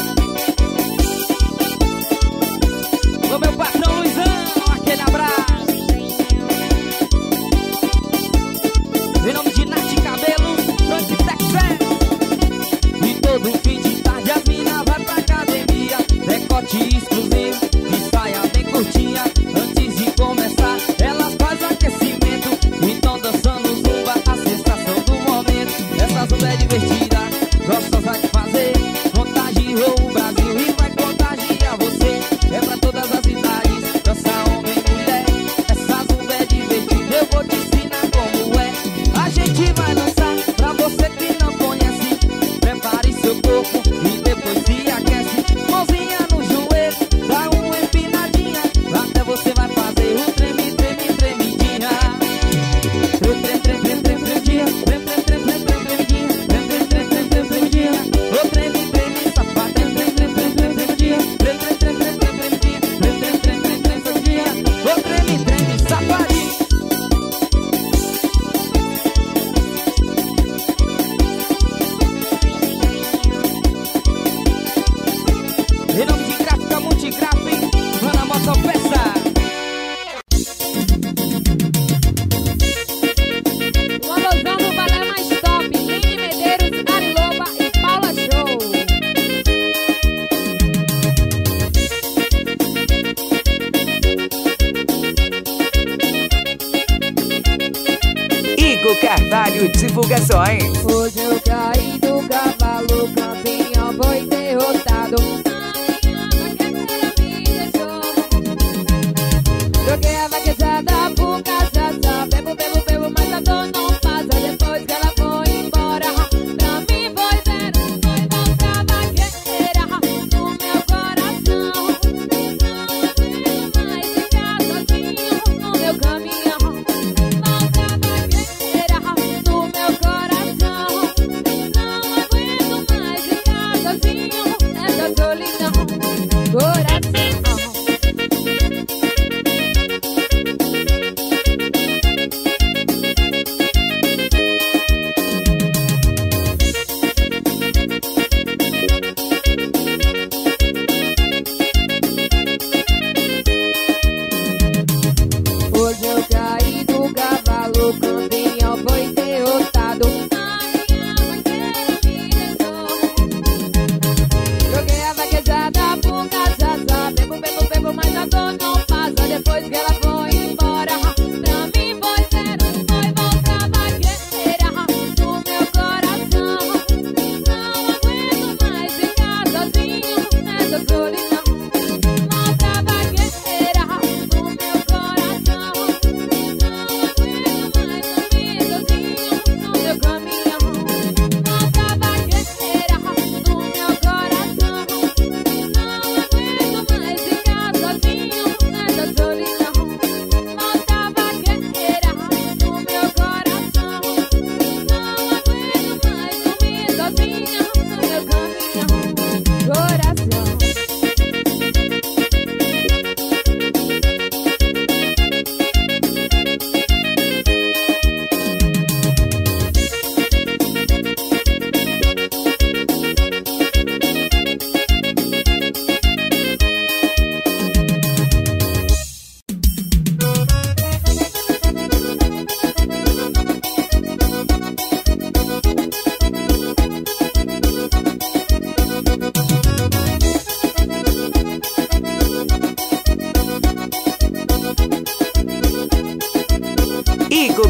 Ô meu patrão Luizão, aquele abraço. Em nome de Nath Cabelo, Frank Texas. E todo fim de tarde as mina vai pra academia. Decote exclusivo e saia bem curtinha. Antes de começar, elas faz aquecimento. Então dançando zumba, a sensação do momento. Essa zumba é divertida, gostosa de fazer. Contagiou o Brasil e vai contagiar você. É pra todas as idades, dança homem e mulher. Essa zumba é divertida, eu vou te ensinar como é. A gente vai dançar, pra você que não conhece. Prepare seu corpo e depois se aquece. Mãozinha no joelho, dá uma empinadinha. Até você vai fazer o treme, treme, tremidinha. Treme, treme, treme, treme, treme, tremidinha. Treme, treme, treme, treme, treme, tremidinha. Treme, treme, treme, treme, treme, tremidinha. O treme, treme, safado. Treme, treme, treme, treme, treme, tremidinha. Treme, treme, treme, treme, treme, tremidinha. Treme, treme, treme, treme, treme, tremidinha. O treme, treme, safadinho. Em nome de Gráfica Multigraphic, Ana Motopeça. O alusão do balé mais top, Lini Medeiros, Ari Loba e Paula Show. Igor Carvalho Divulgações. Hoje eu caí do cavalo, campeão foi derrotado. Joguei a vaquejada por cachaça. Bebo, bebo, bebo, mas a dor não passa. Depois que ela foi embora, pra mim foi zero. Foi outra vaqueira no meu coração. Não aguento mais ficar sozinho no meu caminhão. Outra vaqueira no meu coração.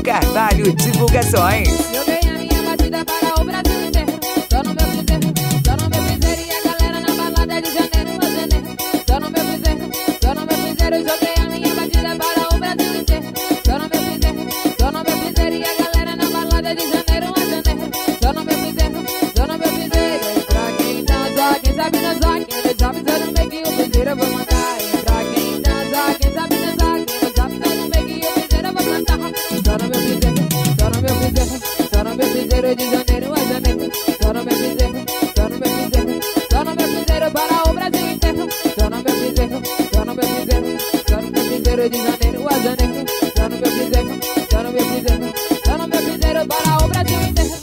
Igor Carvalho Divulgações. Joguei a minha batida para o Brasil inteiro. Tô no meu piseiro, tô no meu piseiro. E a galera na balada de janeiro a janeiro. Tô no meu piseiro, tô no meu piseiro. Joguei a minha batida para o Brasil inteiro. Tô no meu piseiro, tô no meu piseiro. E a galera na balada de janeiro a janeiro. Tô no meu piseiro, tô no meu piseiro. Pra quem dança, quem sabe dançar, quem não sabe dançar no meio que o piseiro eu vou mandar. Pra quem dança, quem sabe dançar, quem não sabe dançar no meio que o piseiro eu vou cantar. Tô no meu piseiro, tô no meu piseiro. Tô no meu piseiro de janeiro a janeiro. Tô no meu piseiro, tô no meu piseiro. Tô no meu piseiro para o Brasil inteiro. Tô no meu piseiro, tô no meu piseiro. Tô no meu piseiro de janeiro a janeiro. Tô no meu piseiro, tô no meu piseiro. Tô no meu piseiro para o Brasil inteiro.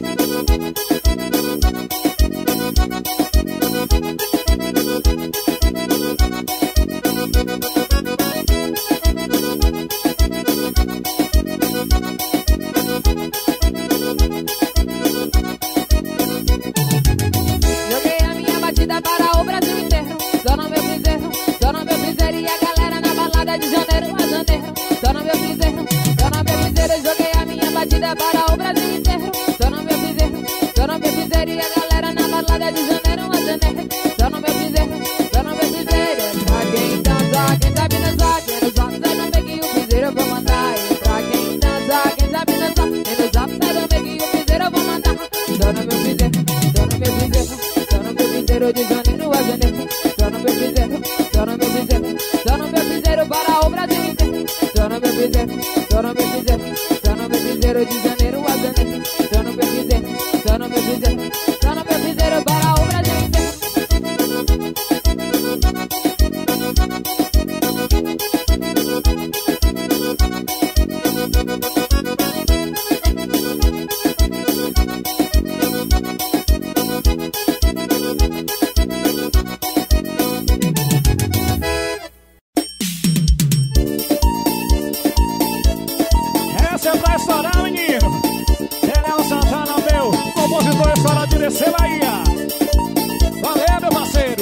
Joguei a minha batida para o Brasil inteiro. Tô no meu piseiro, tô no meu piseiro. E a galera na balada de janeiro a janeiro. Tô no meu piseiro, tô no meu piseiro. Joguei a minha batida para o Brasil inteiro. Tô no meu piseiro, tô no meu piseiro. E a galera na balada de janeiro a janeiro. Tô no meu piseiro, tô no meu piseiro. Pra quem dança, quem sabe dançar, quem não sabe sai no meio que o piseiro eu vou mandar. Pra quem dança, quem sabe dançar, quem não sabe sai no meio que o piseiro eu vou mandar. Tô no meu piseiro, tô no meu piseiro. Tô no meu piseiro de janeiro a janeiro. Tô no meu piseiro, tô no meu piseiro. Tô no meu piseiro para o Brasil inteiro. Tô no meu piseiro, tô no meu piseiro. Tô no meu piseiro de janeiro a janeiro. Tô no meu piseiro, tô no meu piseiro. Tô no meu piseiro para o Brasil inteiro. Essa é pra estourar, menino. Ele é o Santana, meu compositor, estoura de descer Bahia. Valeu, meu parceiro.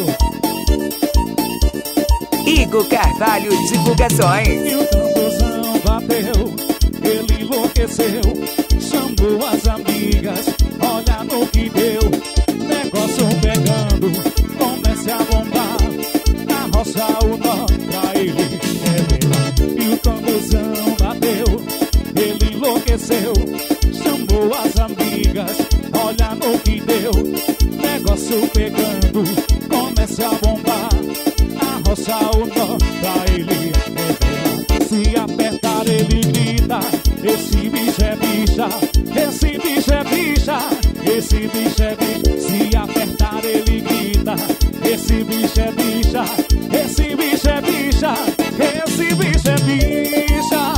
Igor Carvalho Divulgações. E o tamborzão bateu, ele enlouqueceu. Chamou as amigas, olha no que deu. Negócio pegando, comece a bombar. Na roça o nó pra ele revelar. E o tamborzão bateu, ele enlouqueceu. Chamou as amigas, olha no que deu. Negócio pegando, comece a bombar. Na roça o nó pra ele revelar. Se apertar ele grita, esse bicho é bicha. Esse bicho é bicha, esse bicho é bicha. Se apertar ele grita, esse bicho é bicha. Esse bicho é bicha, esse bicho é bicha.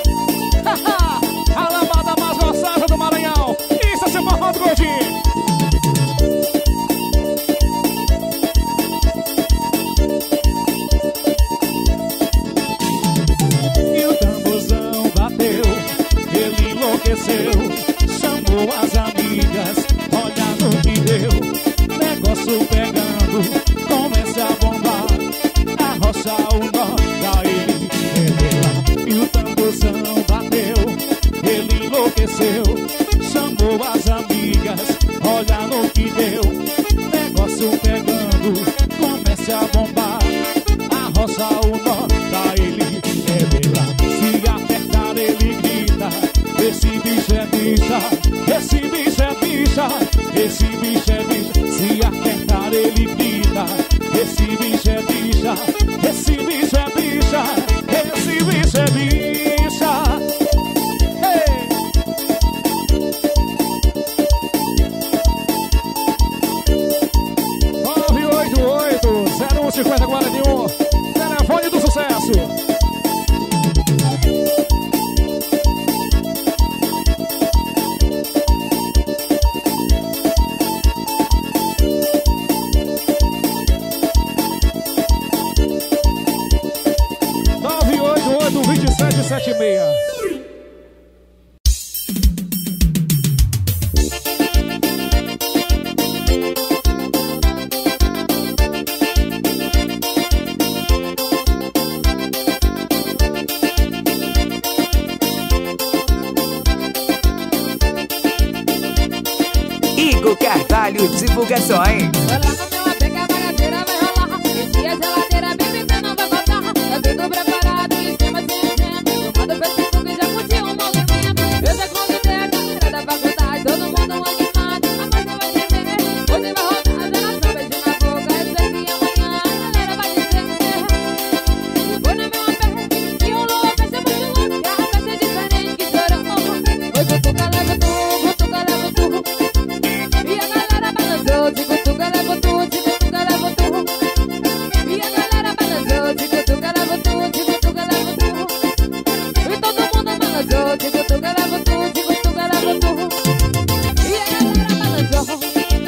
A lambada mais gostosa do Maranhão. Isso é seu forró do Gordinho. E o tamborzão bateu, ele enlouqueceu. Chamou as amigas, olha no que deu. Negócio pegando, comece a bombar. A rocha o nó pra ele revelar. E o tamborzão bateu, ele enlouqueceu. Chamou as amigas, olha no que deu. Negócio pegando, comece a bombar. A rocha o nó pra ele revelar. Se apertar ele grita, esse bicho é bicha. Esse bicho é bicha, esse bicho é bicha. Se apertar ele grita, esse bicho é bicha. Esse bicho é bicha, esse bicho é bicha. Hey! 988-015041, telefone do sucesso. Do 2776. Carvalho Divulgações. Vai lá no meu AP que a bagaceira vai rolar. Esse a geladeira, bebida não vai faltar. Tá tudo preparado, em cima sem incêndio. Tomado o Facebook, já curtiu o movimento. Eu já convidei a galera da faculdade, todo mundo animado. A festa vai tremer, hoje vai rodar. Geração, beijo na boca, eu sei que amanhã a galera vai dizer. Vou no meu AP e o Lua festa muito louca. A festa é diferente que chorou. Oi, cutuca, leva tu, cutuca, leva tu. E a galera balançou, de cutuca, leva tu, de cutuca, leva tu. E a galera balançou, de cutuca, leva tu, de cutuca, leva tu. E todo mundo balançou, de cutuca, leva tu, de cutuca, leva tu. E a galera balançou.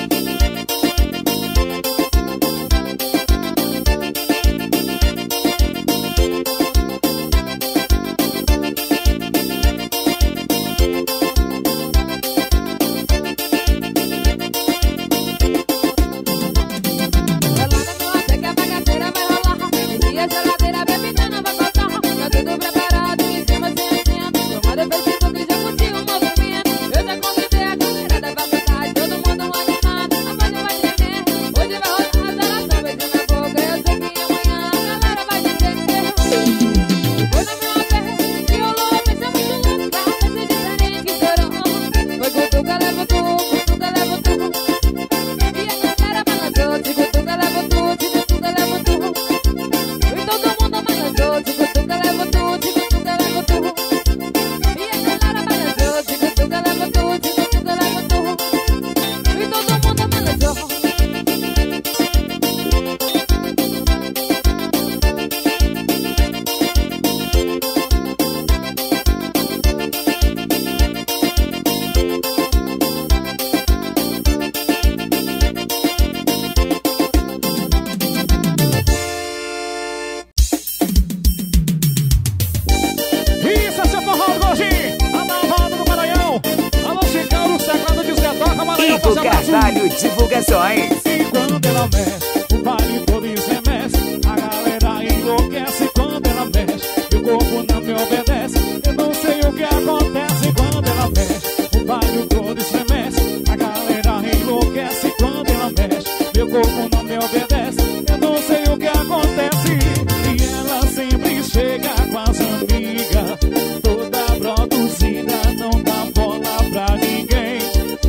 Isso é seu forró do Gordinho. A malvada do Maranhão. Alô, Chicão do Sagrado de Zé Toca, Maranhão. Igor Forte abraço. Carvalho Divulgações. E quando ela mexe, o baile todo estremece. A galera enlouquece quando ela mexe. E o corpo não me obedece. Eu não sei o que acontece quando ela mexe. O baile todo estremece. A galera enlouquece quando ela mexe. Meu corpo não me obedece. Eu não sei o que acontece. E ela sempre chega com as amigas, toda produzida, não dá bola pra ninguém.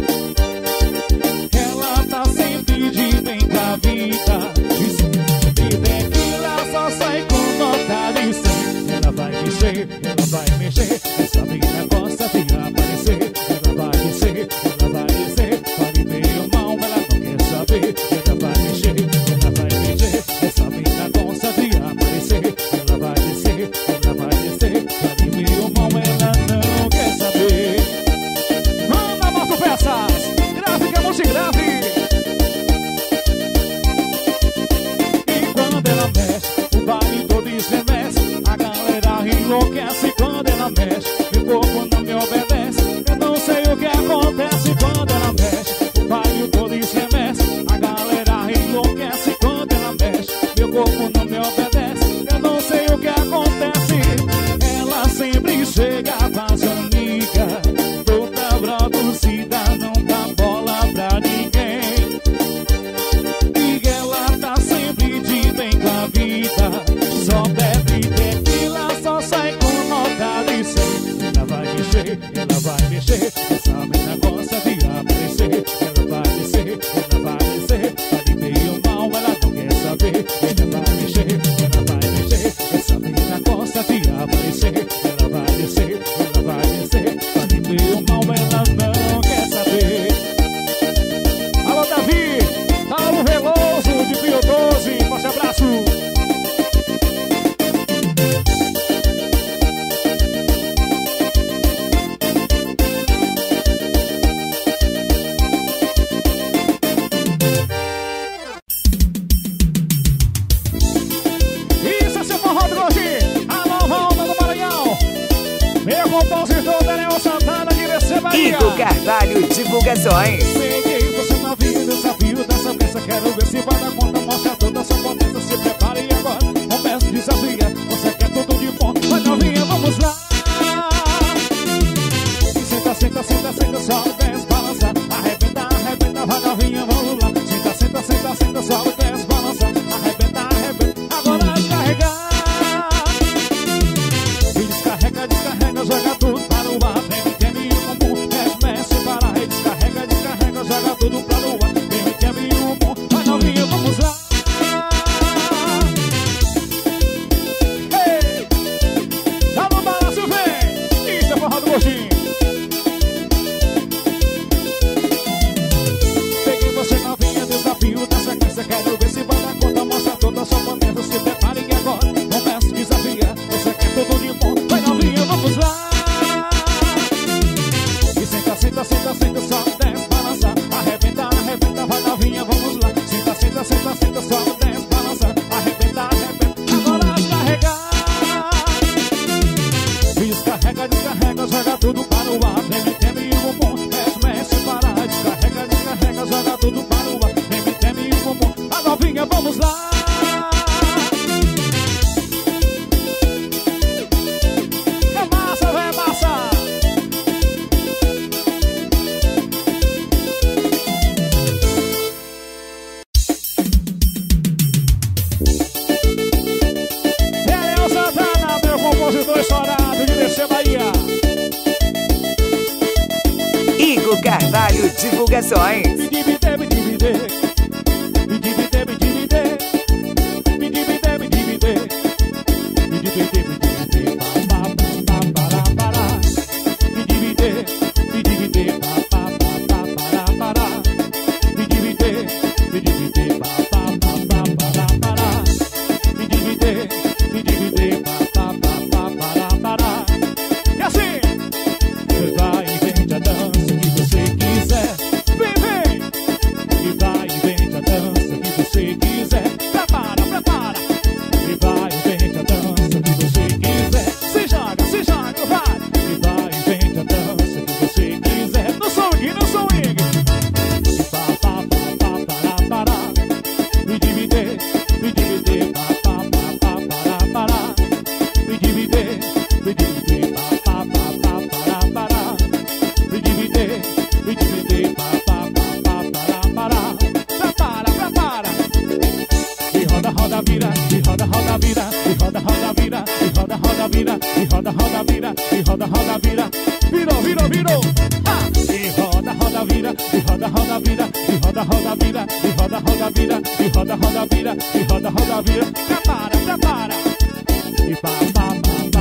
Ela tá sempre de bem com a vida. E tequila só sai com nota de 100. Ela vai mexer, essa menina gosta de aparecer. Ela vai descer, fale bem ou mal, ela não quer saber. Ela vai mexer, essa menina gosta de aparecer. Ela vai descer, fale bem ou mal, ela não quer saber. Manda moto peças, gráfica multigrave. E quando ela mexe, o baile todo estremece. A galera enlouquece quando ela mexe. Meu corpo não me obedece. Eu não sei o que acontece quando ela mexe. O baile todo estremece. A galera enlouquece quando ela mexe. Meu corpo não me obedece. Eu não sei o que acontece. Ela sempre chega com as amigas, toda produzida, não dá bola pra ninguém. E ela tá sempre de bem com a vida. Só bebe tequila, só sai com nota de 100. Ela vai mexer, essa menina gosta de aparecer. Ela vai descer, fale bem ou mal, ela não quer saber. Ela vai mexer, essa menina gosta de aparecer. Ela vai descer, fale bem ou mal, ela não quer saber. Alô, Davi, Paulo Veloso de Pio 12, forte abraço. Isso é seu forró do Gordinho. Alô, Valda do Maranhão. Meu compositor Daniel Santana de Receba Bahia. Igor Carvalho Divulgações. Peguei você na vida, desafio dessa peça. Quero ver se vai dar conta, mostra toda a sua potência. Se prepare agora, começa a desafia. Você quer tudo de bom, vai novinha, vamos lá. Senta, só desce, balança. Arrebenta, vai novinha, vamos Divulgações. E assim, vai e vende a dança que você quiser. Vem, vem! E vai e vende a dança que você quiser. Prepara, prepara! E vai e vende a dança que você quiser. Se joga, vai! E vai e vende a dança que você quiser. No swing, no swing! E pá, pá, pá, pá, pará, pará. Me dividir, pá, pá, pá, pá, pará, pará. Me dividir, pá, pá, pá, pá, pará, pará. Me dividir, pá, pá, pá, pá, pará, pará. Prepara, prepara! E roda, roda, vira, e roda, roda, vira, e roda, roda, vira, e roda, roda, vira, e roda, roda, vira, e roda, roda, vira. Virou, virou, virou! Ah! E roda, roda, vira, e roda, roda, vira, e roda, roda, vira, e roda, roda, vira, e roda, roda, vira, e roda, roda, vira. Prepara, prepara! E pá, pá, pá, pá.